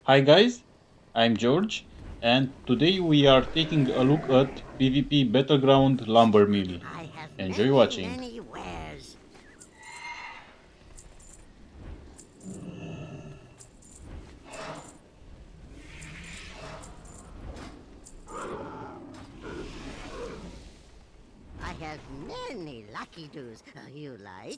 Hi guys, I'm George, and today we are taking a look at PvP Battleground Lumber Mill. I have Enjoy many, watching. many wares. I have many lucky doos. You like?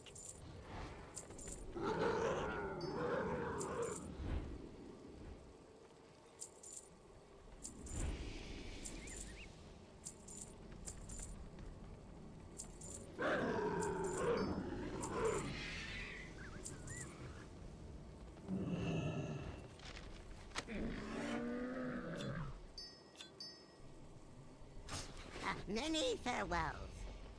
Many farewells.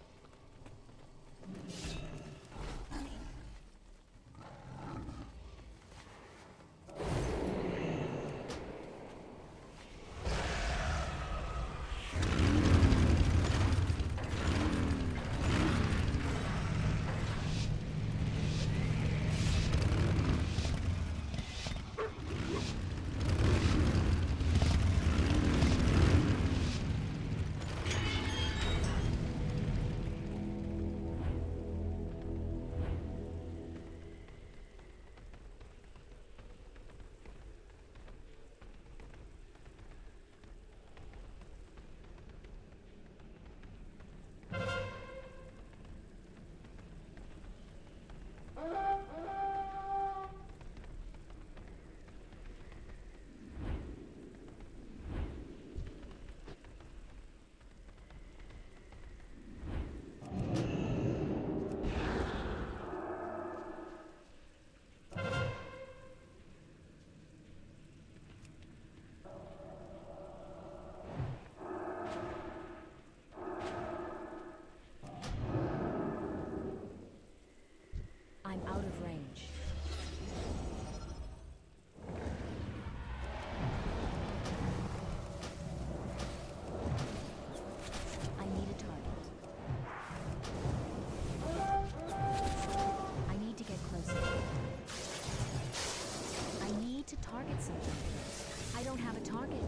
I'm out of range. I need a target. I need to get closer. I need to target something first. I don't have a target.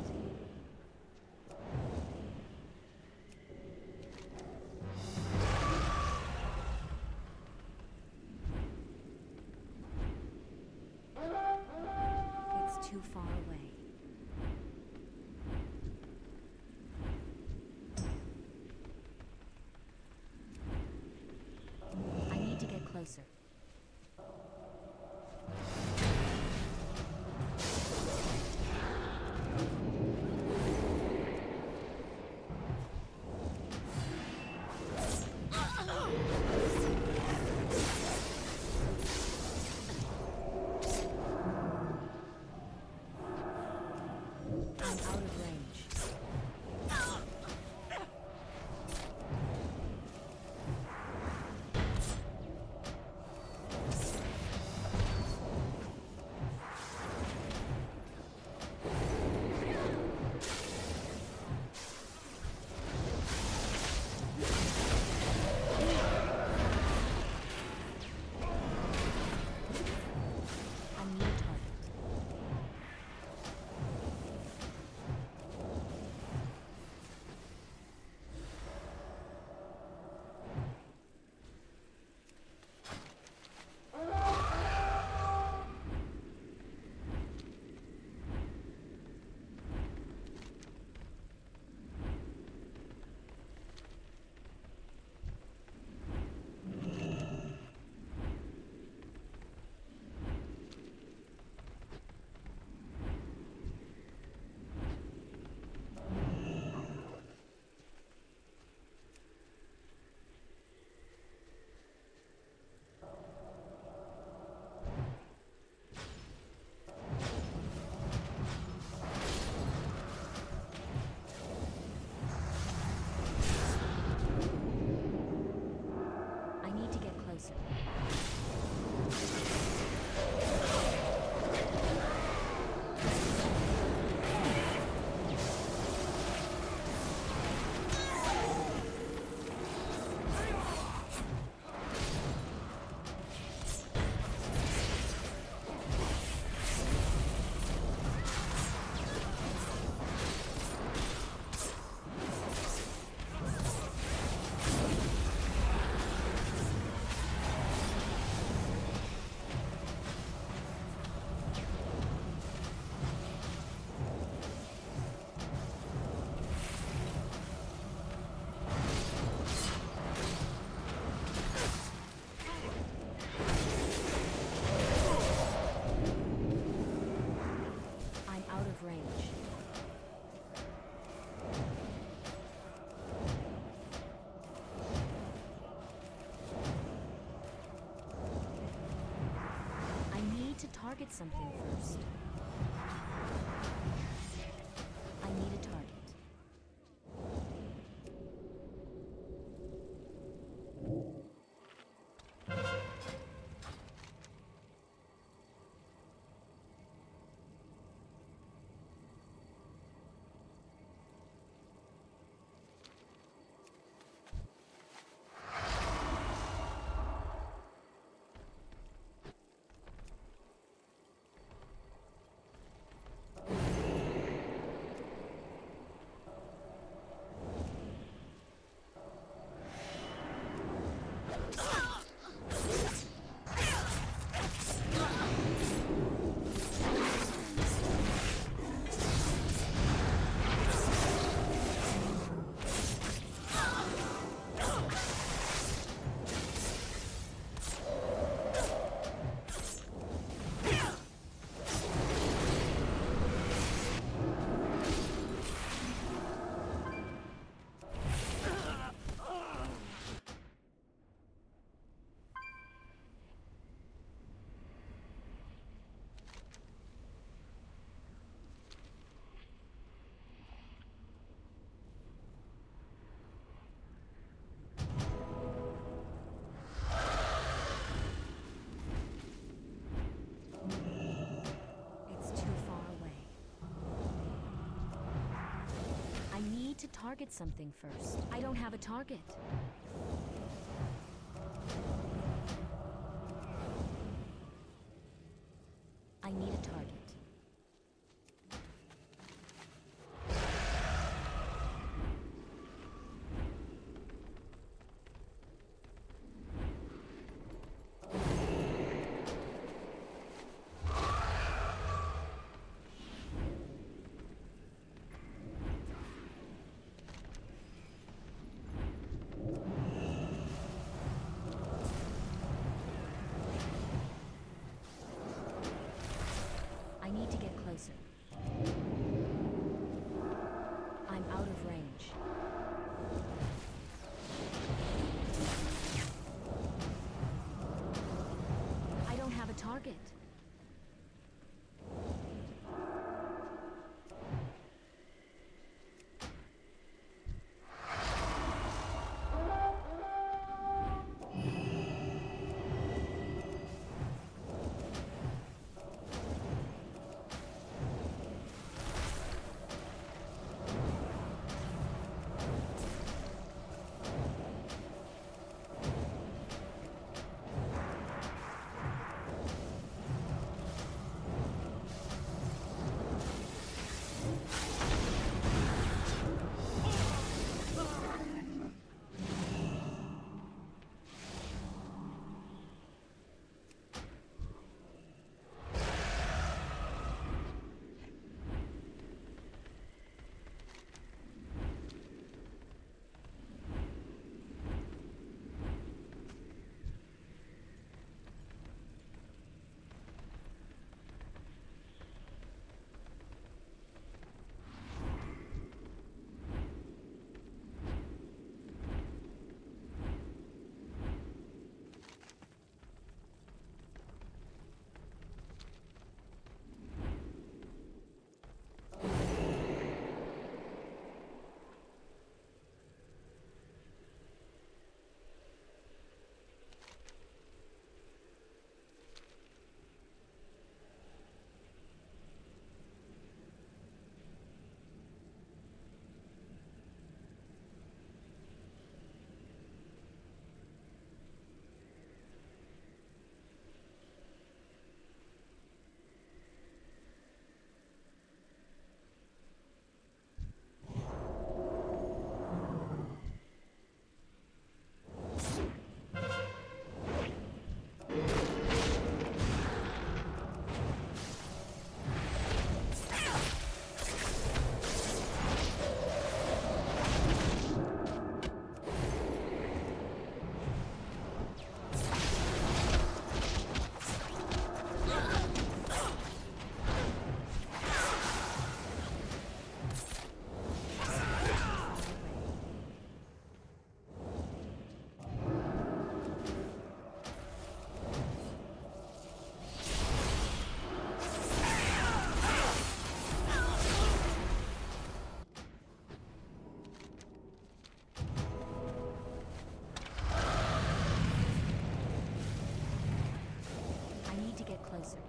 It's too far away. I need to get closer. I'm out of range. I need a target. I need to get closer. target something first. I need a target. To target something first. I don't have a target. I need a target. I need to get closer. I'm out of range. I don't have a target. get closer.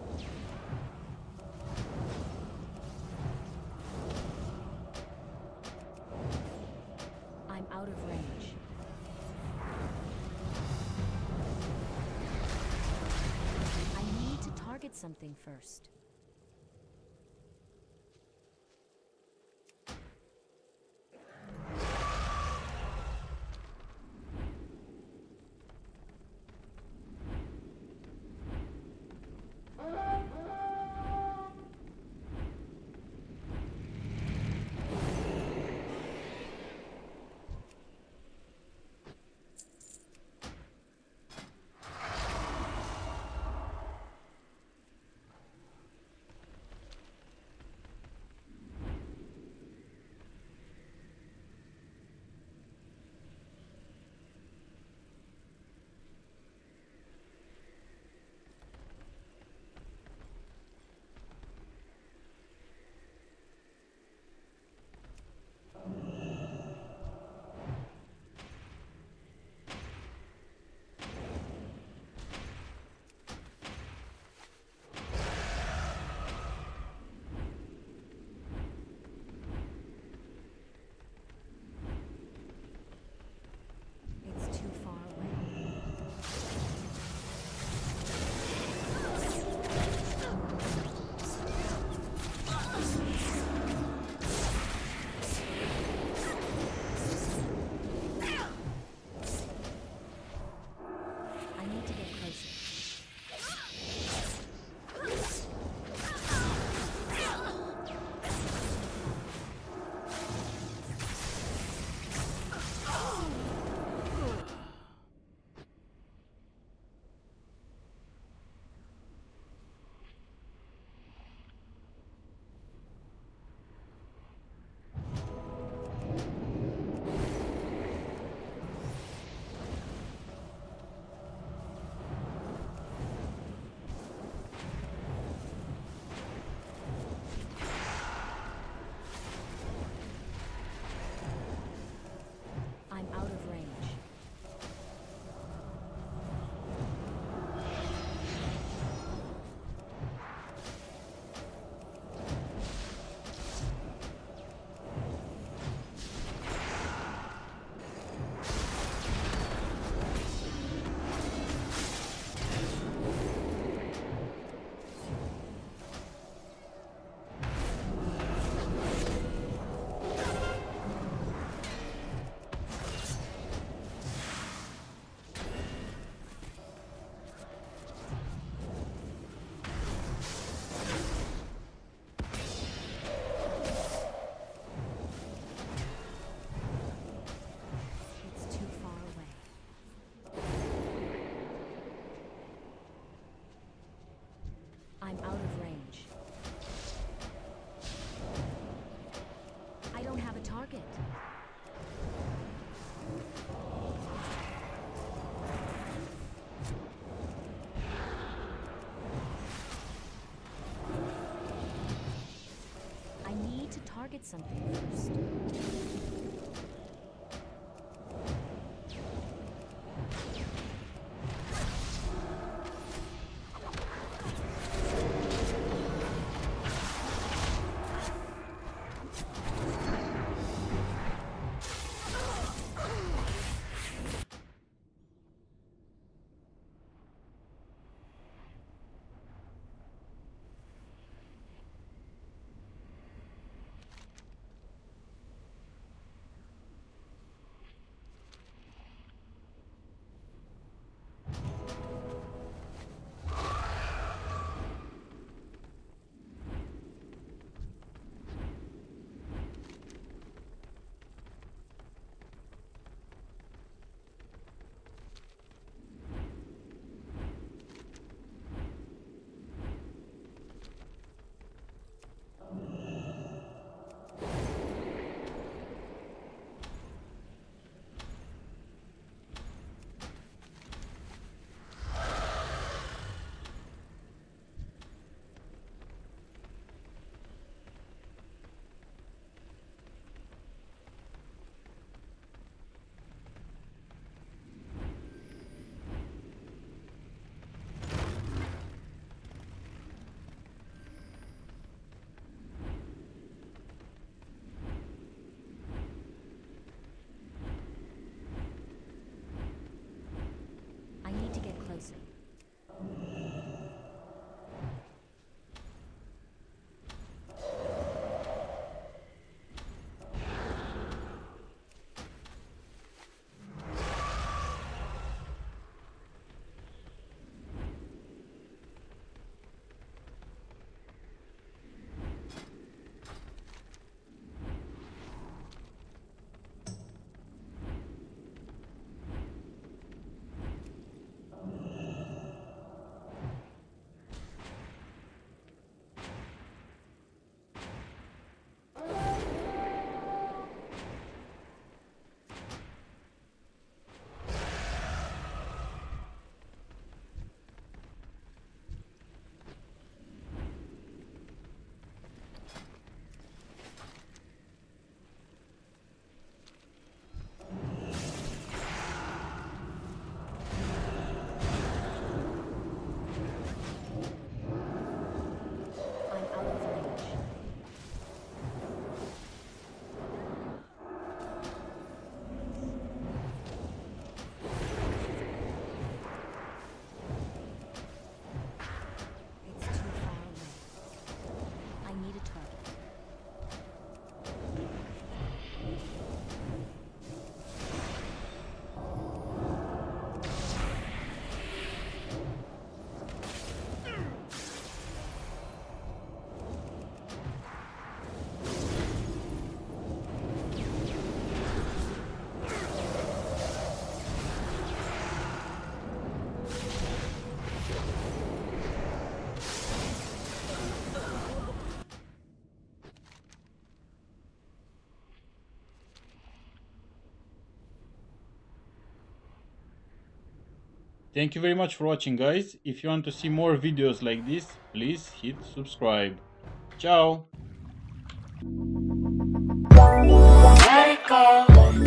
I'm out of range. I need to target something first. It's too far away. I need to get closer. I'm out of range. It's too far away. I'm out of range. I don't have a target. I need to target something first. soon. I'm out of range. It's too far away. I need a target. Thank you very much for watching, guys. If you want to see more videos like this, please hit subscribe. Ciao! Let it go.